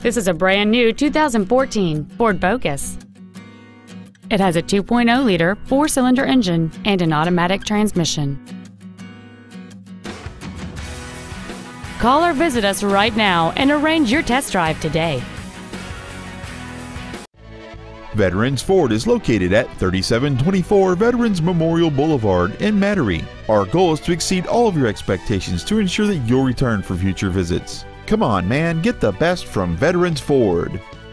This is a brand new 2014 Ford Focus. It has a 2.0-liter four-cylinder engine and an automatic transmission. Call or visit us right now and arrange your test drive today. Veterans Ford is located at 3724 Veterans Memorial Boulevard in Metairie. Our goal is to exceed all of your expectations to ensure that you'll return for future visits. Come on, man, get the best from Veterans Ford.